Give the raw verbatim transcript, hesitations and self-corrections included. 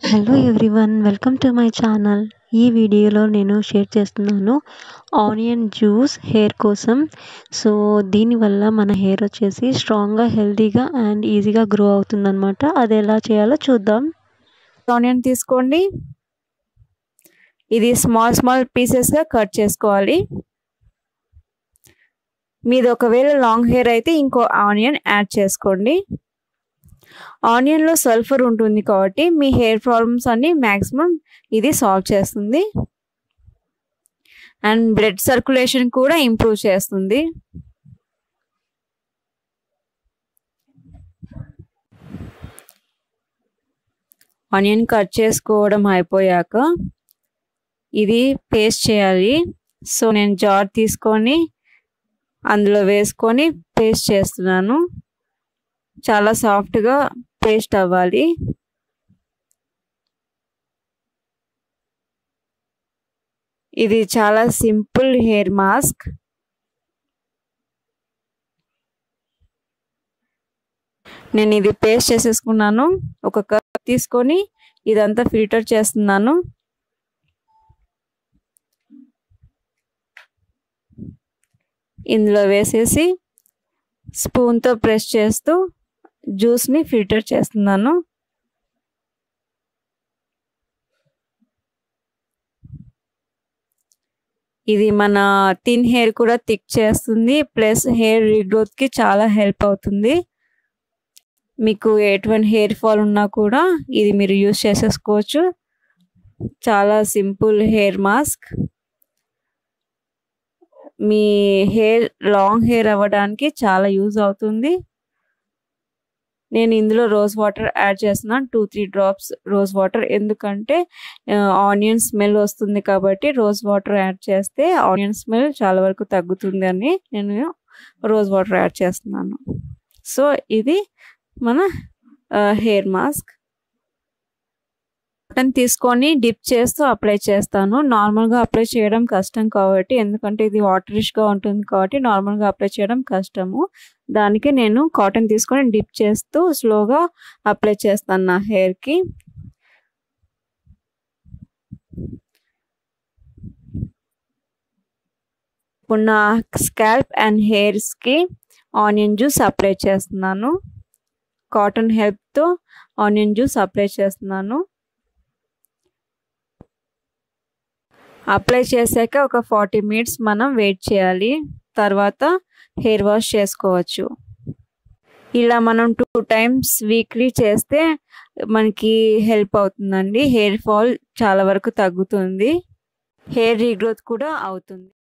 Hello everyone welcome to my channel. ఈ వీడియోలో నేను షేర్ చేస్తున్నాను ఆనియన్ జ్యూస్ హెయిర్ కోసం. సో దీనివల్ల మన హెయిర్ వచ్చేసి స్ట్రాంగ్గా, హెల్తీగా అండ్ ఈజీగా గ్రో అవుతుందన్నమాట. అది ఎలా చేయాలో చూద్దాం. ఆనియన్ తీసుకోండి. ఇది స్మాల్ స్మాల్ పీసెస్గా కట్ చేసుకోవాలి. మీది ఒకవేళ లాంగ్ హెయిర్ అయితే ఇంకో ఆనియన్ యాడ్ చేసుకోండి. ఆనియన్లో సల్ఫర్ ఉంటుంది కాబట్టి మీ హెయిర్ ప్రాబ్లమ్స్ అన్ని మ్యాక్సిమం ఇది సాల్వ్ చేస్తుంది. అండ్ బ్లడ్ సర్క్యులేషన్ కూడా ఇంప్రూవ్ చేస్తుంది. ఆనియన్ కట్ చేసుకోవడం అయిపోయాక ఇది పేస్ట్ చేయాలి. సో నేను జార్ తీసుకొని అందులో వేసుకొని పేస్ట్ చేస్తున్నాను. చాలా సాఫ్ట్గా పేస్ట్ అవ్వాలి. ఇది చాలా సింపుల్ హెయిర్ మాస్క్. నేను ఇది పేస్ట్ చేసేసుకున్నాను. ఒక కప్ తీసుకొని ఇదంతా ఫిల్టర్ చేస్తున్నాను. ఇందులో వేసేసి స్పూన్తో ప్రెస్ చేస్తూ జ్యూస్ని ఫిల్టర్ చేస్తున్నాను. ఇది మన థిన్ హెయిర్ కూడా థిక్ చేస్తుంది, ప్లస్ హెయిర్ రీగ్రోత్కి చాలా హెల్ప్ అవుతుంది. మీకు ఎటువంటి హెయిర్ ఫాల్ ఉన్నా కూడా ఇది మీరు యూస్ చేసేసుకోవచ్చు. చాలా సింపుల్ హెయిర్ మాస్క్. మీ హెయిర్ లాంగ్ హెయిర్ అవ్వడానికి చాలా యూజ్ అవుతుంది. నేను ఇందులో రోజ్ వాటర్ యాడ్ చేస్తున్నాను, two three drops rose water. ఎందుకంటే ఆనియన్ స్మెల్ వస్తుంది కాబట్టి రోజ్ వాటర్ యాడ్ చేస్తే ఆనియన్ స్మెల్ చాలా వరకు తగ్గుతుంది అని నేను రోజ్ వాటర్ యాడ్ చేస్తున్నాను. సో ఇది మన హెయిర్ మాస్క్. కాటన్ తీసుకొని డిప్ చేస్తూ అప్లై చేస్తాను. నార్మల్గా అప్లై చేయడం కష్టం కాబట్టి, ఎందుకంటే ఇది వాటరిష్గా ఉంటుంది కాబట్టి నార్మల్గా అప్లై చేయడం కష్టము. దానికి నేను కాటన్ తీసుకొని డిప్ చేస్తూ స్లోగా అప్లై చేస్తాను నా హెయిర్కి. ఇప్పుడు నా స్కాల్ప్ అండ్ హెయిర్స్కి ఆనియన్ జ్యూస్ అప్లై చేస్తున్నాను. కాటన్ హెల్ప్తో ఆనియన్ జ్యూస్ అప్లై చేస్తున్నాను. అప్లై చేశాక ఒక ఫార్టీ మినిట్స్ మనం వెయిట్ చేయాలి. తర్వాత హెయిర్ వాష్ చేసుకోవచ్చు. ఇలా మనం టూ టైమ్స్ వీక్లీ చేస్తే మనకి హెల్ప్ అవుతుందండి. హెయిర్ ఫాల్ చాలా వరకు తగ్గుతుంది, హెయిర్ రీగ్రోత్ కూడా అవుతుంది.